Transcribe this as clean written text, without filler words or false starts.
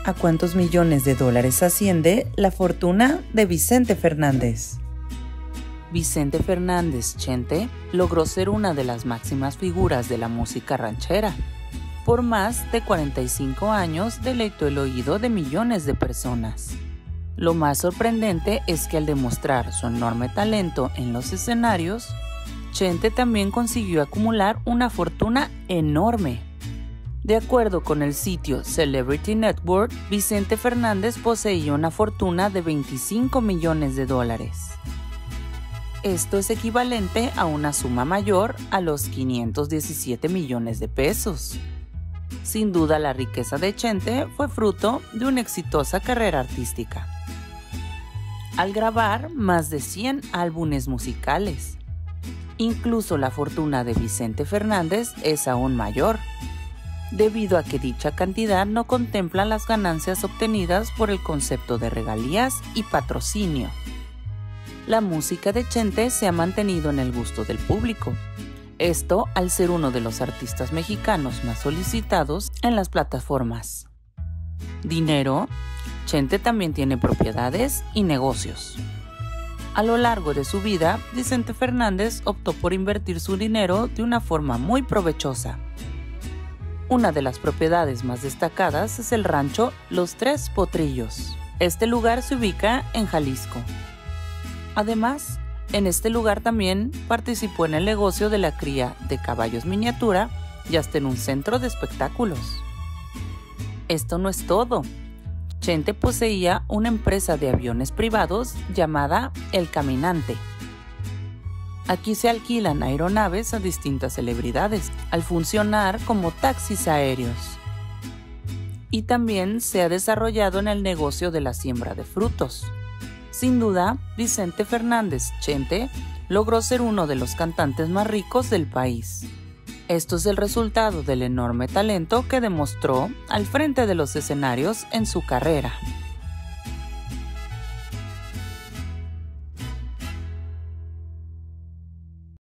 ¿A cuántos millones de dólares asciende la fortuna de Vicente Fernández? Vicente Fernández Chente logró ser una de las máximas figuras de la música ranchera. Por más de 45 años deleitó el oído de millones de personas. Lo más sorprendente es que al demostrar su enorme talento en los escenarios, Chente también consiguió acumular una fortuna enorme. De acuerdo con el sitio Celebrity Network, Vicente Fernández poseía una fortuna de 25 millones de dólares. Esto es equivalente a una suma mayor a los 517 millones de pesos. Sin duda, la riqueza de Chente fue fruto de una exitosa carrera artística, al grabar más de 100 álbumes musicales. Incluso la fortuna de Vicente Fernández es aún mayor, debido a que dicha cantidad no contempla las ganancias obtenidas por el concepto de regalías y patrocinio. La música de Chente se ha mantenido en el gusto del público. Esto al ser uno de los artistas mexicanos más solicitados en las plataformas. Dinero. Chente también tiene propiedades y negocios. A lo largo de su vida, Vicente Fernández optó por invertir su dinero de una forma muy provechosa. Una de las propiedades más destacadas es el rancho Los Tres Potrillos. Este lugar se ubica en Jalisco. Además, en este lugar también participó en el negocio de la cría de caballos miniatura y hasta en un centro de espectáculos. Esto no es todo. Chente poseía una empresa de aviones privados llamada El Caminante. Aquí se alquilan aeronaves a distintas celebridades, al funcionar como taxis aéreos. Y también se ha desarrollado en el negocio de la siembra de frutos. Sin duda, Vicente Fernández Chente logró ser uno de los cantantes más ricos del país. Esto es el resultado del enorme talento que demostró al frente de los escenarios en su carrera.